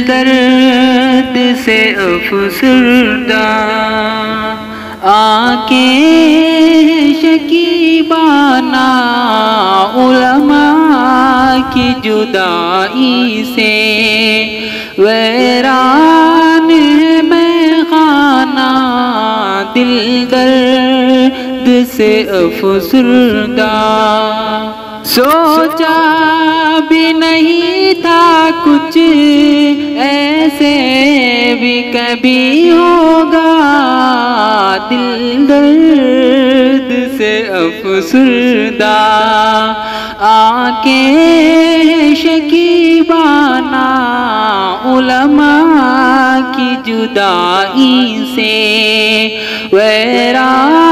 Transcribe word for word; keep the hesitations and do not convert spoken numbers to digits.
درد سے افسردہ آنکھیں شکیبانہ علماء کی جدائی سے ویران میں خانہ دل درد سے افسردہ سوچا بھی نہیں تھا کچھ ایسے بھی کبھی ہوگا دل درد سے افسردہ آنکھیں شکیبانہ علماء کی جدائی سے ویران